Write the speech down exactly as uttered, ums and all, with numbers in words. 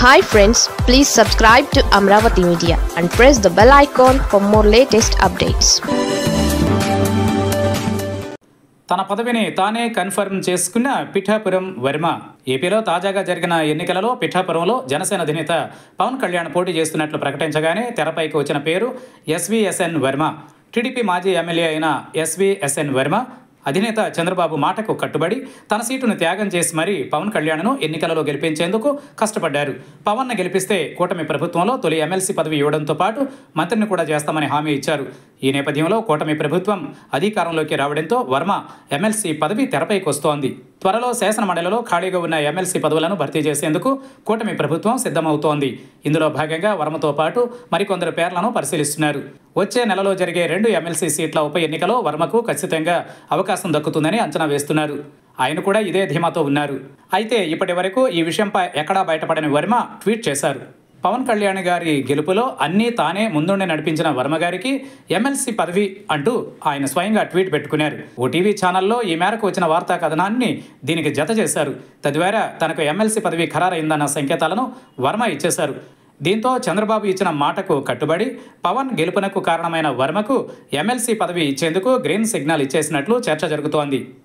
Hi friends, please subscribe to Amravati Media and press the bell icon for more latest updates. తన పదవిని తానే confirm చేసుకున్న పిఠాపురం వర్మ. ఏపీలో తాజాగా జరిగిన ఎన్నికలలో పిఠాపురంలో జనసేన అధినేత పవన్ కళ్యాణ్ పోటీ చేస్తున్నట్లు ప్రకటించగానే తెరపైకి వచ్చిన పేరు ఎస్వీఎస్ఎన్ వర్మ. టీడీపీ మాజీ ఎమ్మెల్యే అయిన ఎస్వీఎస్ఎన్ వర్మ అధినేత చంద్రబాబు మాటకు కట్టుబడి తన సీటును త్యాగం చేసి మరీ పవన్ కళ్యాణ్ను ఎన్నికలలో గెలిపించేందుకు కష్టపడ్డారు. పవన్ను గెలిపిస్తే కూటమి ప్రభుత్వంలో తొలి ఎమ్మెల్సీ పదవి ఇవ్వడంతో పాటు మంత్రిని కూడా చేస్తామని హామీ ఇచ్చారు. ఈ నేపథ్యంలో కూటమి ప్రభుత్వం అధికారంలోకి రావడంతో వర్మ ఎమ్మెల్సీ పదవి తెరపైకి వస్తోంది. త్వరలో శాసన మండలిలో ఖాళీగా ఉన్న ఎమ్మెల్సీ పదవులను భర్తీ చేసేందుకు కూటమి ప్రభుత్వం సిద్ధమవుతోంది. ఇందులో భాగంగా వర్మతో పాటు మరికొందరు పేర్లను పరిశీలిస్తున్నారు. వచ్చే నెలలో జరిగే రెండు ఎమ్మెల్సీ సీట్ల ఉప ఎన్నికలో వర్మకు ఖచ్చితంగా అవకాశం దక్కుతుందని అంచనా వేస్తున్నారు. ఆయన కూడా ఇదే ధీమాతో ఉన్నారు. అయితే ఇప్పటి వరకు ఈ విషయంపై ఎక్కడా బయటపడని వర్మ ట్వీట్ చేశారు. పవన్ కళ్యాణ్ గారి గెలుపులో అన్నీ తానే ముందుండి నడిపించిన వర్మ గారికి ఎమ్మెల్సీ పదవి అంటూ ఆయన స్వయంగా ట్వీట్ పెట్టుకున్నారు. ఓ టీవీ ఛానల్లో ఈ మేరకు వచ్చిన వార్తా కథనాన్ని దీనికి జత చేశారు. తద్వారా తనకు ఎమ్మెల్సీ పదవి ఖరారైందన్న సంకేతాలను వర్మ ఇచ్చేశారు. దీంతో చంద్రబాబు ఇచ్చిన మాటకు కట్టుబడి పవన్ గెలుపునకు కారణమైన వర్మకు ఎమ్మెల్సీ పదవి ఇచ్చేందుకు గ్రీన్ సిగ్నల్ ఇచ్చేసినట్లు చర్చ జరుగుతోంది.